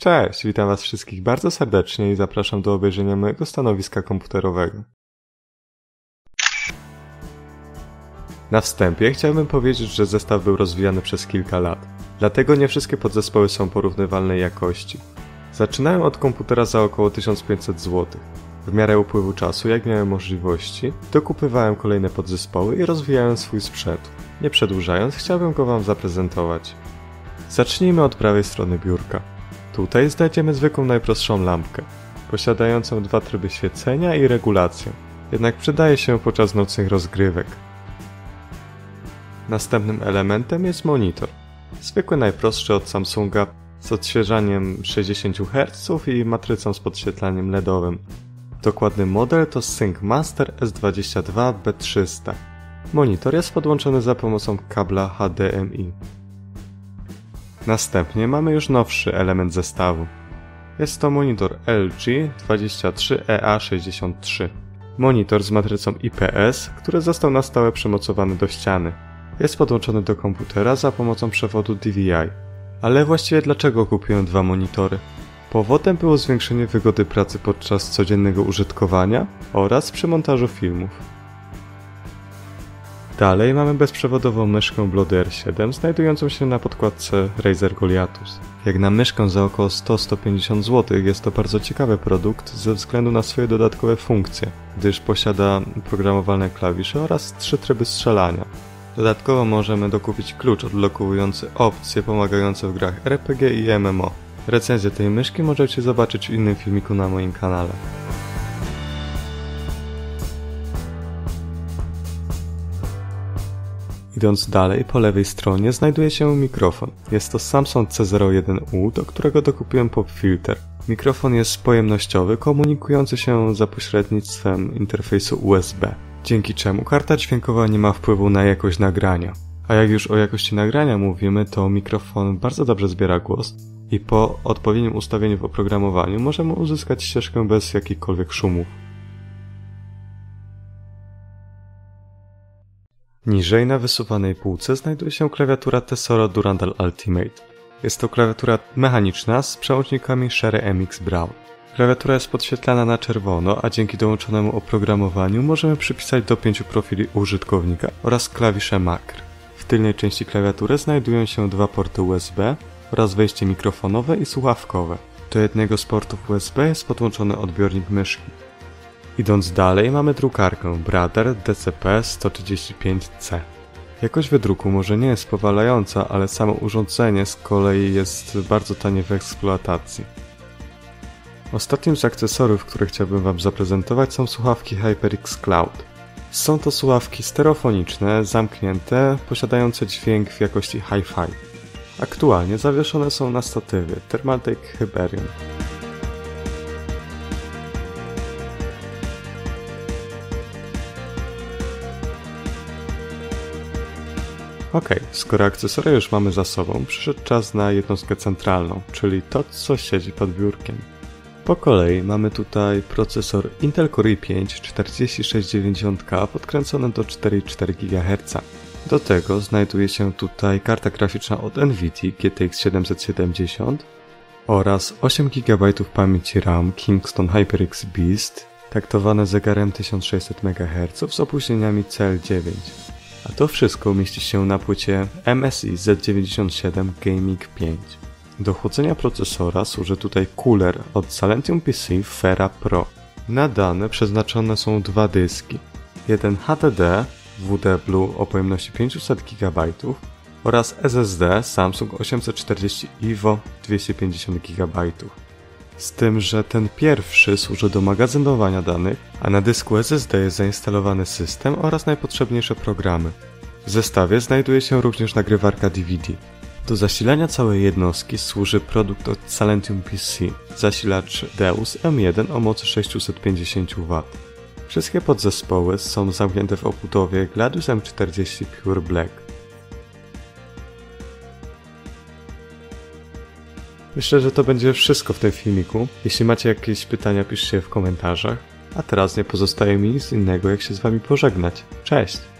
Cześć, witam was wszystkich bardzo serdecznie i zapraszam do obejrzenia mojego stanowiska komputerowego. Na wstępie chciałbym powiedzieć, że zestaw był rozwijany przez kilka lat, dlatego nie wszystkie podzespoły są porównywalnej jakości. Zaczynałem od komputera za około 1500 zł. W miarę upływu czasu, jak miałem możliwości, dokupywałem kolejne podzespoły i rozwijałem swój sprzęt. Nie przedłużając, chciałbym go wam zaprezentować. Zacznijmy od prawej strony biurka. Tutaj znajdziemy zwykłą najprostszą lampkę, posiadającą dwa tryby świecenia i regulację, jednak przydaje się podczas nocnych rozgrywek. Następnym elementem jest monitor. Zwykły najprostszy od Samsunga z odświeżaniem 60 Hz i matrycą z podświetlaniem LEDowym. Dokładny model to ThinkMaster S22B300. Monitor jest podłączony za pomocą kabla HDMI. Następnie mamy już nowszy element zestawu. Jest to monitor LG 23EA63. Monitor z matrycą IPS, który został na stałe przymocowany do ściany. Jest podłączony do komputera za pomocą przewodu DVI. Ale właściwie dlaczego kupiłem dwa monitory? Powodem było zwiększenie wygody pracy podczas codziennego użytkowania oraz przy montażu filmów. Dalej mamy bezprzewodową myszkę Bloody R7 znajdującą się na podkładce Razer Goliathus. Jak na myszkę za około 100-150 zł jest to bardzo ciekawy produkt ze względu na swoje dodatkowe funkcje, gdyż posiada programowalne klawisze oraz 3 tryby strzelania. Dodatkowo możemy dokupić klucz odblokowujący opcje pomagające w grach RPG i MMO. Recenzję tej myszki możecie zobaczyć w innym filmiku na moim kanale. Idąc dalej, po lewej stronie znajduje się mikrofon. Jest to Samsung C01U, do którego dokupiłem pop filter. Mikrofon jest pojemnościowy, komunikujący się za pośrednictwem interfejsu USB, dzięki czemu karta dźwiękowa nie ma wpływu na jakość nagrania. A jak już o jakości nagrania mówimy, to mikrofon bardzo dobrze zbiera głos i po odpowiednim ustawieniu w oprogramowaniu możemy uzyskać ścieżkę bez jakichkolwiek szumów. Niżej na wysuwanej półce znajduje się klawiatura Tesoro Durandal Ultimate. Jest to klawiatura mechaniczna z przełącznikami Shure MX Brown. Klawiatura jest podświetlana na czerwono, a dzięki dołączonemu oprogramowaniu możemy przypisać do 5 profili użytkownika oraz klawisze makr. W tylnej części klawiatury znajdują się dwa porty USB oraz wejście mikrofonowe i słuchawkowe. Do jednego z portów USB jest podłączony odbiornik myszki. Idąc dalej mamy drukarkę Brother DCP-135C. Jakość wydruku może nie jest powalająca, ale samo urządzenie z kolei jest bardzo tanie w eksploatacji. Ostatnim z akcesoriów, które chciałbym wam zaprezentować, są słuchawki HyperX Cloud. Są to słuchawki stereofoniczne, zamknięte, posiadające dźwięk w jakości hi-fi. Aktualnie zawieszone są na statywie Thermaltake Hyperion. Okej, skoro akcesoria już mamy za sobą, przyszedł czas na jednostkę centralną, czyli to, co siedzi pod biurkiem. Po kolei mamy tutaj procesor Intel Core i5 4690K podkręcony do 4,4 GHz. Do tego znajduje się tutaj karta graficzna od NVIDIA GTX 770 oraz 8 GB pamięci RAM Kingston HyperX Beast taktowane zegarem 1600 MHz z opóźnieniami CL9. A to wszystko mieści się na płycie MSI Z97 Gaming 5. Do chłodzenia procesora służy tutaj cooler od Salentium PC Fera Pro. Na dane przeznaczone są dwa dyski. Jeden HDD WD Blue o pojemności 500 GB oraz SSD Samsung 840 EVO 250 GB. Z tym, że ten pierwszy służy do magazynowania danych, a na dysku SSD jest zainstalowany system oraz najpotrzebniejsze programy. W zestawie znajduje się również nagrywarka DVD. Do zasilania całej jednostki służy produkt od Salentium PC, zasilacz Deus M1 o mocy 650 W. Wszystkie podzespoły są zamknięte w obudowie Gladius M40 Pure Black. Myślę, że to będzie wszystko w tym filmiku. Jeśli macie jakieś pytania, piszcie je w komentarzach. A teraz nie pozostaje mi nic innego, jak się z wami pożegnać. Cześć!